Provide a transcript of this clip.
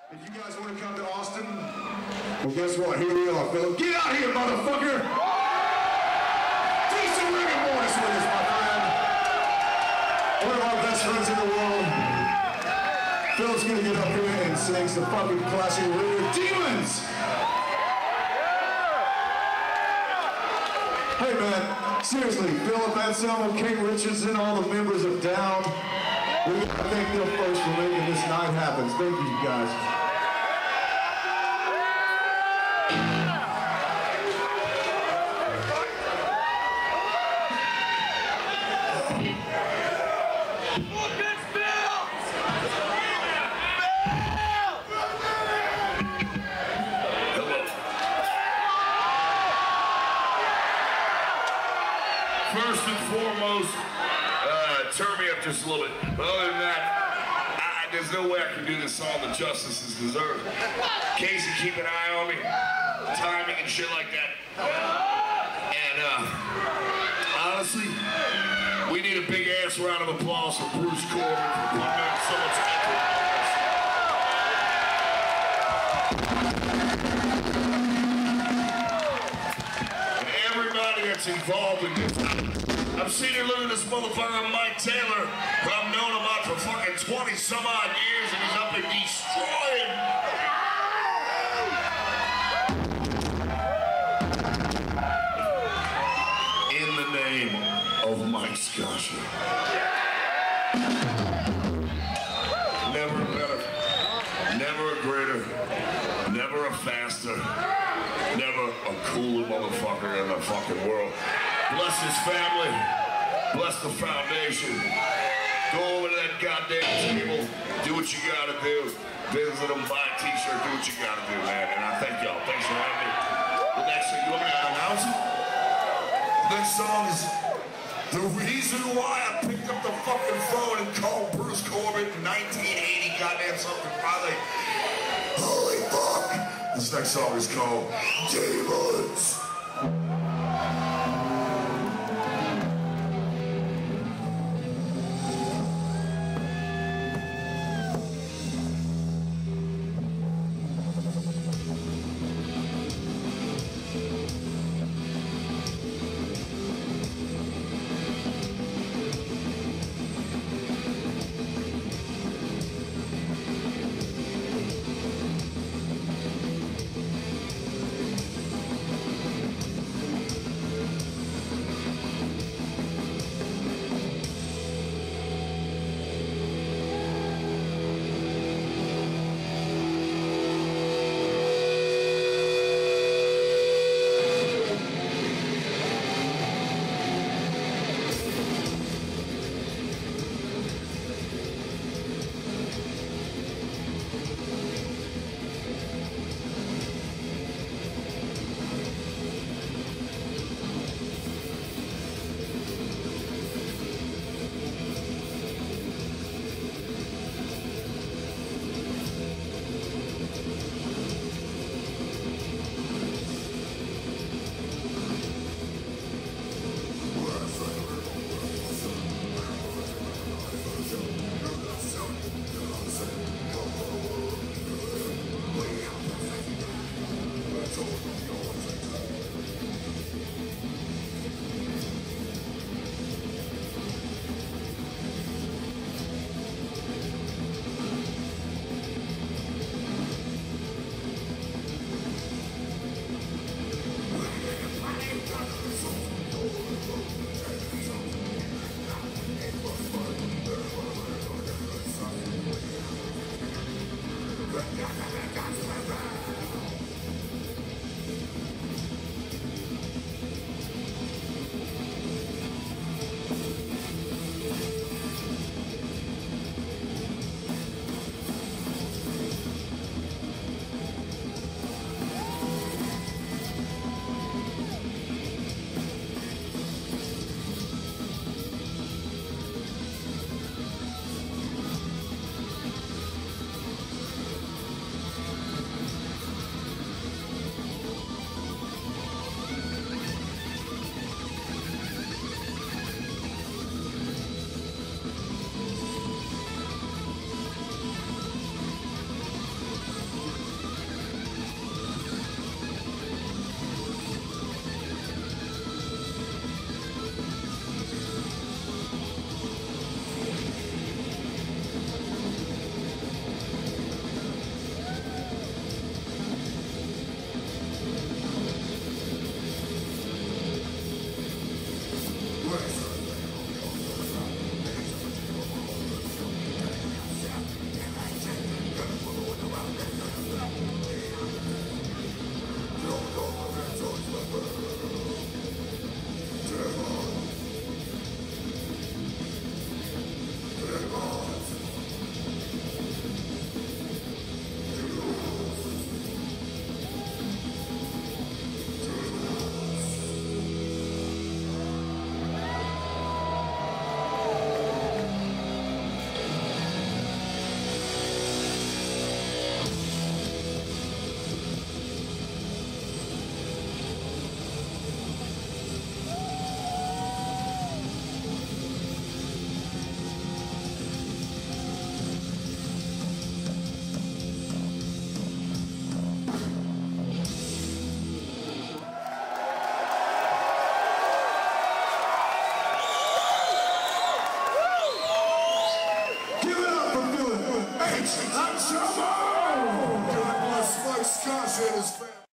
If you guys want to come to Austin, well, guess what? Here we are, Philip. Get out here, motherfucker! Decent rigor mortis with us, my friend. One of our best friends in the world. Philip's gonna get up here and sing some fucking classic rigor demons! Hey man, seriously, Philip Anselmo, King Richardson, all the members of Down. We gotta thank them folks for making this night happen. Thank you guys. First and foremost, turn me up just a little bit. But other than that, there's no way I can do this song the justice is deserved. Casey, keep an eye on me, timing and shit like that. And honestly, we need a big ass round of applause for Bruce Corbin for putting in so much effort. And everybody that's involved in this. I've seen her look at this motherfucker Mike Taylor, who I've known about for fucking 20 some odd years, and he's up and destroying. In the name of Mike Scotcher. Never a better, never a greater, never a faster, never a cooler motherfucker in the fucking world. Bless his family. Bless the foundation. Go over to that goddamn table. Do what you gotta do. Visit them, buy a t-shirt, do what you gotta do, man. And I thank y'all. Thanks for having me. The next thing, you want me to announce it? The next song is the reason why I picked up the fucking phone and called Bruce Corbin in 1980, goddamn something Friday. Holy fuck! This next song is called Demons. Ladies and gentlemen, God bless Mike Scott and his family.